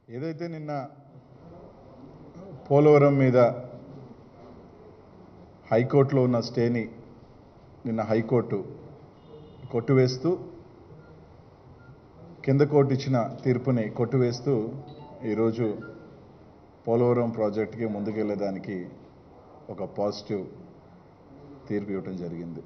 ఏదైతే నిన్న పోలవరం మీద హైకోర్టులో ఉన్న స్టేని నిన్న హైకోర్టు కొట్టివేస్తూ కింద కోర్టు ఇచ్చిన తీర్పుని కొట్టివేస్తూ ఈరోజు పోలవరం ప్రాజెక్టుకి ముందుకెళ్ళడానికి ఒక పాజిటివ్ తీర్పు ఇవ్వటం జరిగింది.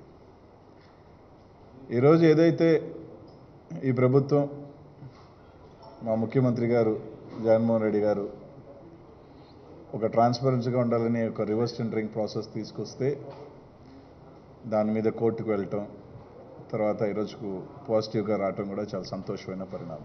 ఈరోజు ఏదైతే ఈ ప్రభుత్వం మా ముఖ్యమంత్రి గారు జగన్మోహన్ రెడ్డి గారు ఒక ట్రాన్స్పరెన్సీగా ఉండాలని ఒక రివర్స్ టెండరింగ్ ప్రాసెస్ తీసుకొస్తే దాని మీద కోర్టుకు వెళ్ళటం తర్వాత ఈరోజుకు పాజిటివ్గా రావటం కూడా చాలా సంతోషమైన పరిణామం.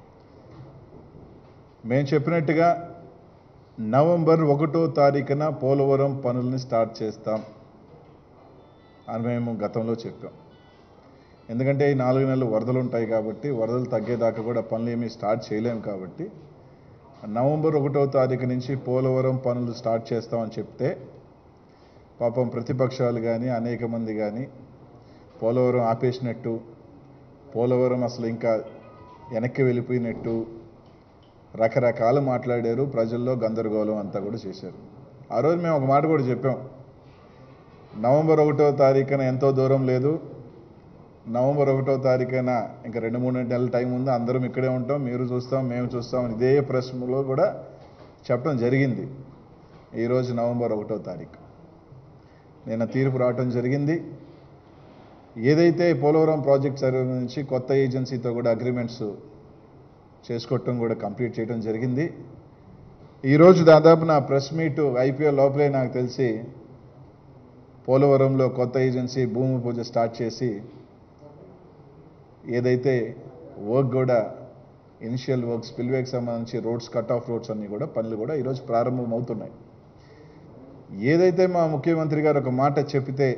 మేము చెప్పినట్టుగా నవంబర్ 1వ తారీఖున పోలవరం పనుల్ని స్టార్ట్ చేస్తాం అని మేము గతంలో చెప్పాం. ఎందుకంటే ఈ 4 నెలలు వరదలు ఉంటాయి కాబట్టి వరదలు తగ్గేదాకా కూడా పనులు ఏమీ స్టార్ట్ చేయలేము కాబట్టి నవంబర్ 1వ తారీఖు నుంచి పోలవరం పనులు స్టార్ట్ చేస్తామని చెప్తే పాపం ప్రతిపక్షాలు కానీ అనేక మంది కానీ పోలవరం ఆపేసినట్టు, పోలవరం అసలు ఇంకా వెనక్కి వెళ్ళిపోయినట్టు రకరకాలు మాట్లాడారు. ప్రజల్లో గందరగోళం అంతా కూడా చేశారు. ఆ రోజు మేము ఒక మాట కూడా చెప్పాం, నవంబర్ 1వ తారీఖున ఎంతో దూరం లేదు, నవంబర్ 1వ తారీఖున ఇంకా 2-3 నెలల టైం ఉంది, అందరం ఇక్కడే ఉంటాం, మీరు చూస్తాం మేము చూస్తాం ఇదే ప్రశ్నలో కూడా చెప్పడం జరిగింది. ఈరోజు నవంబర్ 1వ తారీఖు నిన్న తీర్పు రావటం జరిగింది. ఏదైతే పోలవరం ప్రాజెక్ట్ సర్వే నుంచి కొత్త ఏజెన్సీతో కూడా అగ్రిమెంట్స్ చేసుకోవటం కూడా కంప్లీట్ చేయడం జరిగింది. ఈరోజు దాదాపు నా ప్రెస్ మీట్ ఐపీఎల్ లోపలే నాకు తెలిసి పోలవరంలో కొత్త ఏజెన్సీ భూమి పూజ స్టార్ట్ చేసి ఏదైతే వర్క్ కూడా ఇనిషియల్ వర్క్ స్పిల్వేకి సంబంధించి రోడ్స్ కట్ ఆఫ్ రోడ్స్ అన్నీ కూడా పనులు కూడా ఈరోజు ప్రారంభం అవుతున్నాయి. ఏదైతే మా ముఖ్యమంత్రి గారు ఒక మాట చెప్పితే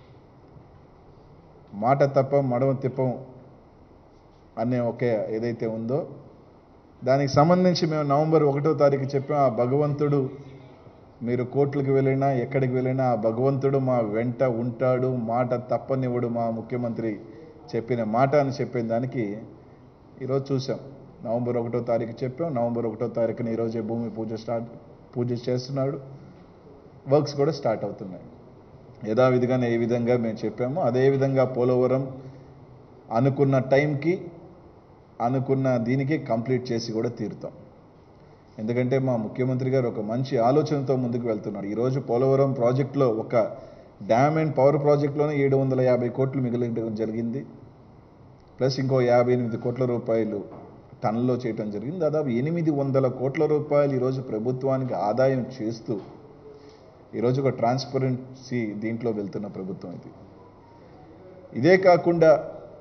మాట తప్పం మడమ తిప్పం అనే ఒకే ఏదైతే ఉందో దానికి సంబంధించి మేము నవంబర్ 1వ తారీఖు చెప్పాం. ఆ భగవంతుడు మీరు కోర్టులకు వెళ్ళినా ఎక్కడికి వెళ్ళినా ఆ భగవంతుడు మా వెంట ఉంటాడు, మాట తప్పనివ్వడు, మా ముఖ్యమంత్రి చెప్పిన మాట అని చెప్పిన దానికి ఈరోజు చూసాం. నవంబర్ 1వ తారీఖు చెప్పాం, నవంబర్ 1వ తారీఖున ఈరోజే భూమి పూజ చేస్తున్నాడు, వర్క్స్ కూడా స్టార్ట్ అవుతున్నాయి. యథావిధిగానే ఏ విధంగా మేము చెప్పామో అదేవిధంగా పోలవరం అనుకున్న టైంకి అనుకున్న దీనికి కంప్లీట్ చేసి కూడా తీరుతాం. ఎందుకంటే మా ముఖ్యమంత్రి గారు ఒక మంచి ఆలోచనతో ముందుకు వెళ్తున్నాడు. ఈరోజు పోలవరం ప్రాజెక్టులో ఒక డ్యామ్ అండ్ పవర్ ప్రాజెక్టులోనే 750 కోట్లు మిగిలించడం జరిగింది. ప్లస్ ఇంకో 58 కోట్ల రూపాయలు టన్నులో చేయడం జరిగింది. దాదాపు 800 కోట్ల రూపాయలు ఈరోజు ప్రభుత్వానికి ఆదాయం చేస్తూ ఈరోజు ఒక ట్రాన్స్పరెన్సీ దీంట్లో వెళ్తున్న ప్రభుత్వం ఇది. ఇదే కాకుండా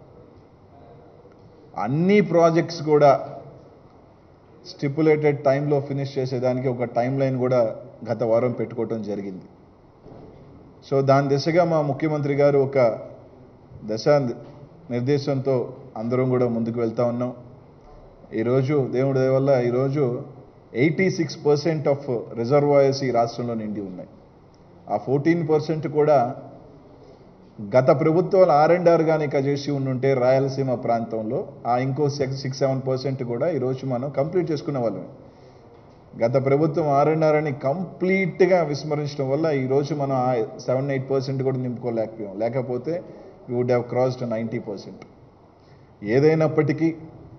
అన్ని ప్రాజెక్ట్స్ కూడా స్టిపులేటెడ్ టైంలో ఫినిష్ చేసేదానికి ఒక టైం లైన్ కూడా గత వారం పెట్టుకోవటం జరిగింది. సో దాని దిశగా మా ముఖ్యమంత్రి గారు ఒక దశా నిర్దేశంతో అందరం కూడా ముందుకు వెళ్తా ఉన్నాం. ఈరోజు దేవుడి దయ వల్ల ఈరోజు 86% ఆఫ్ రిజర్వాయర్స్ ఈ రాష్ట్రంలో నిండి ఉన్నాయి. ఆ 14% కూడా గత ప్రభుత్వాలు R&R కానీ చేసి ఉండుంటే రాయలసీమ ప్రాంతంలో ఆ ఇంకో 6-7% కూడా ఈరోజు మనం కంప్లీట్ చేసుకునే వాళ్ళమే. గత ప్రభుత్వం R&R అని కంప్లీట్గా విస్మరించడం వల్ల ఈరోజు మనం ఆ 7-8% కూడా నింపుకోలేకపోయాం. లేకపోతే వీ వుడ్ హ్యావ్ క్రాస్డ్ 90%. ఏదైనప్పటికీ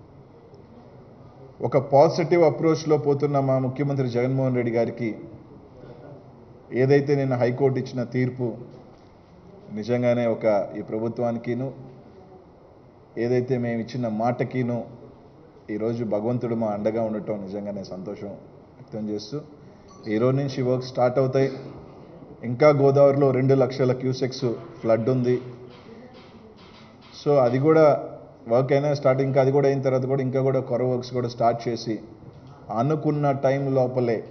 ఒక పాజిటివ్ అప్రోచ్లో పోతున్న మా ముఖ్యమంత్రి జగన్మోహన్ రెడ్డి గారికి ఏదైతే నిన్న హైకోర్టు ఇచ్చిన తీర్పు నిజంగానే ఒక ఈ ప్రభుత్వానికిను ఏదైతే మేము ఇచ్చిన మాటకిను ఈరోజు భగవంతుడు మా అండగా ఉండటం నిజంగానే సంతోషం వ్యక్తం చేస్తూ ఈరోజు నుంచి వర్క్ స్టార్ట్ అవుతాయి. ఇంకా గోదావరిలో 2 లక్షల క్యూసెక్స్ ఫ్లడ్ ఉంది. సో అది కూడా వర్క్ అయినా స్టార్ట్, ఇంకా అది కూడా అయిన తర్వాత కూడా ఇంకా కూడా కొర వర్క్స్ కూడా స్టార్ట్ చేసి అనుకున్న టైం లోపలే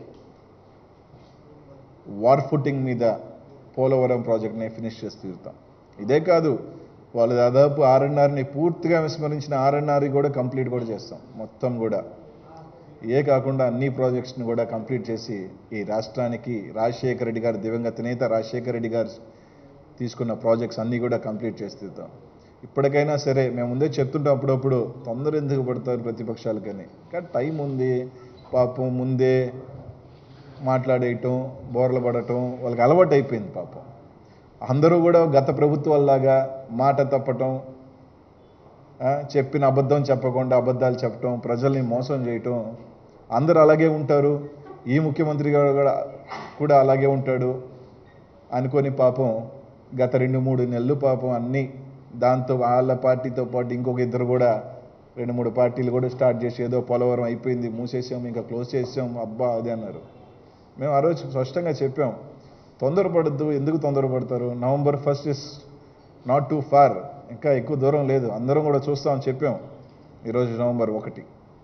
వార్ ఫుటింగ్ మీద పోలవరం ప్రాజెక్ట్ని ఫినిష్ చేసి తీరుతాం. ఇదే కాదు, వాళ్ళు దాదాపు R&Rని పూర్తిగా విస్మరించిన R&R కూడా కంప్లీట్ కూడా చేస్తాం. మొత్తం కూడా ఏ కాకుండా అన్ని ప్రాజెక్ట్స్ని కూడా కంప్లీట్ చేసి ఈ రాష్ట్రానికి రాజశేఖర రెడ్డి గారు, దివంగత నేత రాజశేఖర రెడ్డి గారు తీసుకున్న ప్రాజెక్ట్స్ అన్నీ కూడా కంప్లీట్ చేసి తీరుతాం. ఇప్పటికైనా సరే మేము ముందే చెప్తుంటాం, అప్పుడప్పుడు తొందర ఎందుకు పడతారు ప్రతిపక్షాలకని, కానీ టైం ఉంది, పాపం ముందే మాట్లాడేయటం, బోర్లు పడటం వాళ్ళకి అలవాటు అయిపోయింది పాపం. అందరూ కూడా గత ప్రభుత్వాల్లాగా మాట తప్పటం, చెప్పిన అబద్ధం చెప్పకుండా అబద్ధాలు చెప్పటం, ప్రజల్ని మోసం చేయటం, అందరూ అలాగే ఉంటారు, ఈ ముఖ్యమంత్రి గారు కూడా అలాగే ఉంటాడు అనుకొని పాపం గత 2-3 నెలలు పాపం అన్నీ దాంతో వాళ్ళ పార్టీతో పాటు ఇంకొక ఇద్దరు కూడా 2-3 పార్టీలు కూడా స్టార్ట్ చేసి ఏదో పోలవరం అయిపోయింది మూసేసాం ఇంకా క్లోజ్ చేసాం అబ్బా అది అన్నారు. మేము ఆ రోజు స్పష్టంగా చెప్పాం, తొందరపడద్దు. ఎందుకు తొందరపడతారు? November 1st is not too far, ఇంకా ఎక్కువ దూరం లేదు, అందరం కూడా చూస్తామని చెప్పాం. ఈరోజు November 1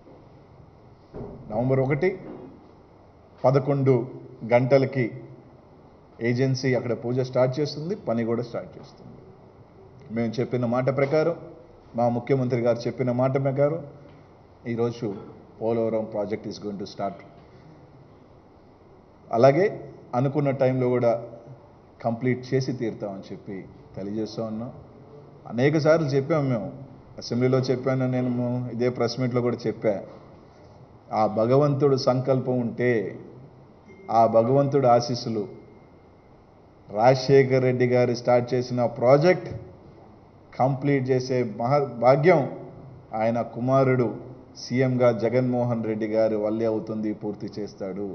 11 గంటలకి ఏజెన్సీ అక్కడ పూజ స్టార్ట్ చేస్తుంది, పని కూడా స్టార్ట్ చేస్తుంది. మేము చెప్పిన మాట ప్రకారం, మా ముఖ్యమంత్రి గారు చెప్పిన మాట ప్రకారం ఈరోజు Polavaram project is going to start. అలాగే అనుకున్న టైంలో కూడా కంప్లీట్ చేసి తీరుతామని చెప్పి తెలియజేస్తూ ఉన్నాం. అనేక సార్లు చెప్పాము, మేము అసెంబ్లీలో చెప్పాను, నేను ఇదే ప్రెస్ మీట్లో కూడా చెప్పా. ఆ భగవంతుడు సంకల్పం ఉంటే, ఆ భగవంతుడు ఆశీస్సులు, రాజశేఖర్ రెడ్డి గారు స్టార్ట్ చేసిన ప్రాజెక్ట్ కంప్లీట్ చేసే భాగ్యం ఆయన కుమారుడు సీఎంగా జగన్మోహన్ రెడ్డి గారి వల్లే అవుతుంది, పూర్తి చేస్తాడు.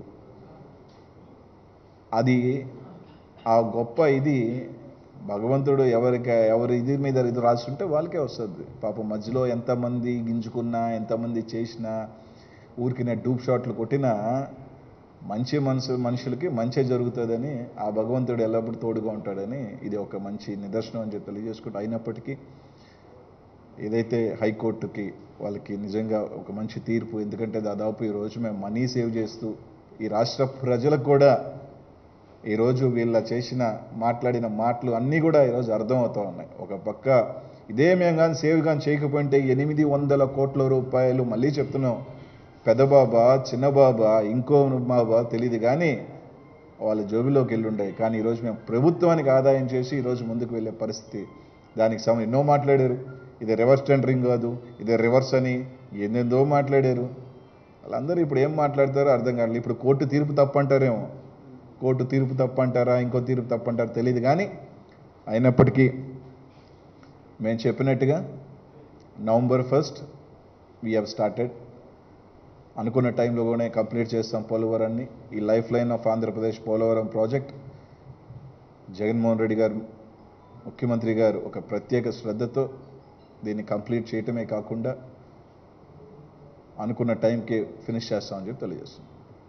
అది ఆ గొప్ప ఇది భగవంతుడు ఎవరి ఇది మీద ఇది రాస్తుంటే వాళ్ళకే వస్తుంది. పాపం మధ్యలో ఎంతమంది గింజుకున్నా, ఎంతమంది చేసినా, ఊరికినే డూప్ షాట్లు కొట్టినా మంచి మనుషులకి మంచి జరుగుతుందని ఆ భగవంతుడు ఎల్లప్పుడూ తోడుగా ఉంటాడని ఇది ఒక మంచి నిదర్శనం అని చెప్పి తెలియజేసుకుంటూ, అయినప్పటికీ ఏదైతే హైకోర్టుకి వాళ్ళకి నిజంగా ఒక మంచి తీర్పు, ఎందుకంటే దాదాపు ఈరోజు మేము మనీ సేవ్ చేస్తూ ఈ రాష్ట్ర ప్రజలకు కూడా ఈరోజు వీళ్ళ మాట్లాడిన మాటలు అన్నీ కూడా ఈరోజు అర్థమవుతూ ఉన్నాయి. ఒక పక్క ఇదే మేము కానీ సేవ్ కానీ చేయకపోయింటే 800 కోట్ల రూపాయలు, మళ్ళీ చెప్తున్నాం, పెద్దబాబా చిన్నబాబా ఇంకో బాబా తెలియదు కానీ వాళ్ళ జోబిలోకి వెళ్ళుండాయి. కానీ ఈరోజు మేము ప్రభుత్వానికి ఆదాయం చేసి ఈరోజు ముందుకు వెళ్ళే పరిస్థితి. దానికి ఎన్నో మాట్లాడారు, ఇది రివర్స్ టెండరింగ్ కాదు, ఇది రివర్స్ అని ఎన్నెందో మాట్లాడారు. వాళ్ళందరూ ఇప్పుడు ఏం మాట్లాడతారో అర్థం కాదు. ఇప్పుడు కోర్టు తీర్పు తప్పంటారేమో, కోర్టు తీర్పు తప్పంటారా, ఇంకో తీర్పు తప్పంటారా తెలియదు. కానీ అయినప్పటికీ మేము చెప్పినట్టుగా November 1st we have started. అనుకున్న టైంలోనే కంప్లీట్ చేస్తాం పోలవరాన్ని. ఈ life line of Andhra Pradesh Polavaram project Jaganmohan Reddy గారు ముఖ్యమంత్రి గారు ఒక ప్రత్యేక శ్రద్ధతో దీన్ని కంప్లీట్ చేయటమే కాకుండా అనుకున్న టైంకి ఫినిష్ చేస్తామని చెప్పి తెలియజేస్తాం.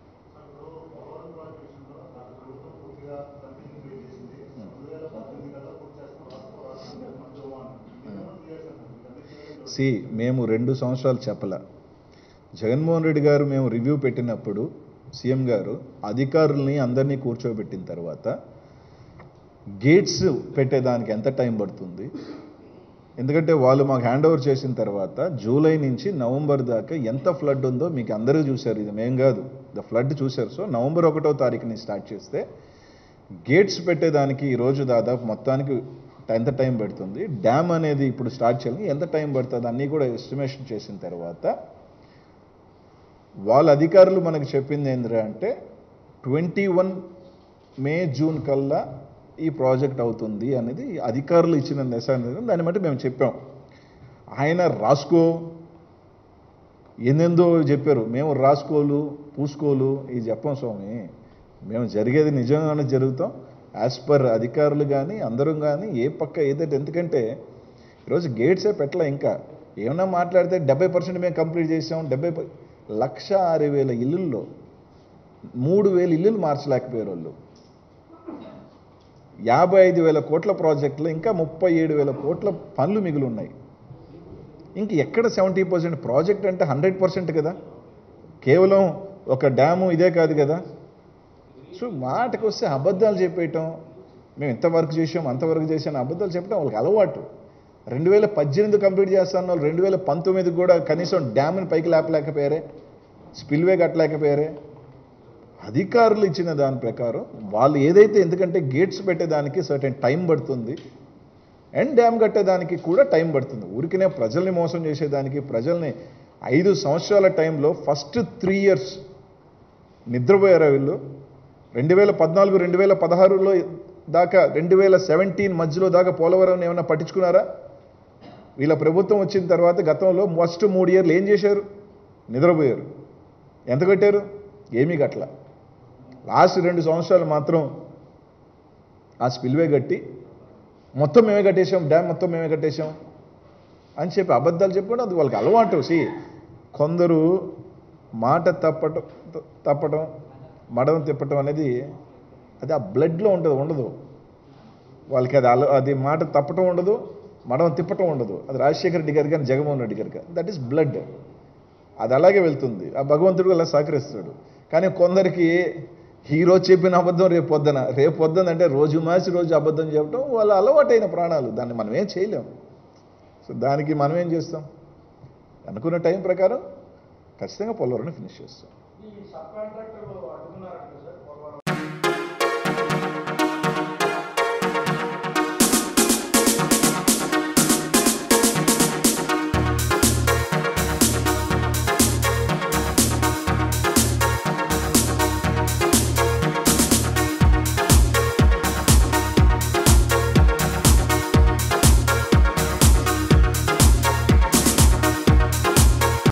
మేము 2 సంవత్సరాలు చెప్పలా. జగన్మోహన్ రెడ్డి గారు మేము రివ్యూ పెట్టినప్పుడు సీఎం గారు అధికారుల్ని అందరినీ కూర్చోబెట్టిన తర్వాత గేట్స్ పెట్టేదానికి ఎంత టైం పడుతుంది, ఎందుకంటే వాళ్ళు మాకు హ్యాండ్ ఓవర్ చేసిన తర్వాత జూలై నుంచి నవంబర్ దాకా ఎంత ఫ్లడ్ ఉందో మీకు అందరూ చూశారు, ఇది మేం కాదు, ద ఫ్లడ్ చూశారు. సో November 1వ తారీఖుని స్టార్ట్ చేస్తే గేట్స్ పెట్టేదానికి ఈరోజు దాదాపు మొత్తానికి ఎంత టైం పడుతుంది, డ్యామ్ అనేది ఇప్పుడు స్టార్ట్ చేయాలి ఎంత టైం పడుతుంది అన్నీ కూడా ఎస్టిమేషన్ చేసిన తర్వాత వాళ్ళ అధికారులు మనకు చెప్పింది ఏంటంటే 21 మే జూన్ కల్లా ఈ ప్రాజెక్ట్ అవుతుంది అనేది అధికారులు ఇచ్చిన నిశాన్ని. దాన్ని బట్టి మేము చెప్పాం. ఆయన రాసుకో ఎన్నెందో చెప్పారు, మేము రాసుకోలు పూసుకోలు ఇది చెప్పాం స్వామి. మేము జరిగేది నిజంగానే జరుగుతాం యాజ్ పర్ అధికారులు కానీ అందరం కానీ ఏ పక్క ఏదైతే. ఎందుకంటే ఈరోజు గేట్సే పెట్టలే, ఇంకా ఏమన్నా మాట్లాడితే 70% మేము కంప్లీట్ చేసాం. 1,06,000 ఇల్లుల్లో 3,000 ఇల్లులు మార్చలేకపోయారు వాళ్ళు. 55,000 కోట్ల ప్రాజెక్టులో ఇంకా 37,000 కోట్ల పనులు మిగిలి ఉన్నాయి. ఇంక ఎక్కడ 70% ప్రాజెక్ట్ అంటే 100% కదా, కేవలం ఒక డ్యాము ఇదే కాదు కదా. సో మాటకు వస్తే అబద్ధాలు చెప్పేయటం, మేము ఇంతవరకు చేసాం అంతవరకు చేసాం అబద్ధాలు చెప్పడం వాళ్ళకి అలవాటు. 2018 కంప్లీట్ చేస్తాను వాళ్ళు 2019 కూడా కనీసం డ్యామ్ని పైకి లేపలేకపోయారే, స్పిల్వే కట్టలేకపోయారే. అధికారులు ఇచ్చిన దాని ప్రకారం వాళ్ళు ఏదైతే, ఎందుకంటే గేట్స్ పెట్టేదానికి సర్టెన్ టైం పడుతుంది అండ్ డ్యామ్ కట్టేదానికి కూడా టైం పడుతుంది. ఊరికనే ప్రజల్ని మోసం చేసేదానికి, ప్రజల్ని 5 సంవత్సరాల టైంలో ఫస్ట్ 3 years నిద్రపోయారా వీళ్ళు? 2014 2016లో దాకా 2017 మధ్యలో దాకా పోలవరం ఏమైనా పట్టించుకున్నారా? వీళ్ళ ప్రభుత్వం వచ్చిన తర్వాత గతంలో ఫస్ట్ 3 ఇయర్లు ఏం చేశారు? నిద్రపోయారు. ఎంత కట్టారు? ఏమీ కట్టల. లాస్ట్ 2 సంవత్సరాలు మాత్రం ఆ స్పిల్వే కట్టి మొత్తం మేమే కట్టేశాం, డ్యామ్ మొత్తం మేమే కట్టేశాం అని చెప్పి అబద్ధాలు చెప్పుకోవడం అది వాళ్ళకి అలవాటు. కొందరు మాట తప్పటం మడమ తిప్పటం అనేది అది ఆ బ్లడ్లో ఉండదు వాళ్ళకి. అది మాట తప్పటం ఉండదు, మడమ తిప్పటం ఉండదు. అది రాజశేఖర రెడ్డి గారు కానీ జగన్మోహన్ రెడ్డి గారు కానీ దట్ ఈస్ బ్లడ్. అది అలాగే వెళ్తుంది. ఆ భగవంతుడు అలా సహకరిస్తాడు. కానీ కొందరికి ఈరోజు చెప్పిన అబద్ధం రేపు పొద్దున అంటే రోజు అబద్ధం చెప్పడం వాళ్ళ అలవాటైన ప్రాణాలు. దాన్ని మనం ఏం చేయలేం. సో దానికి మనం ఏం చేస్తాం? అనుకున్న టైం ప్రకారం ఖచ్చితంగా పోలవరాన్ని ఫినిష్ చేస్తాం.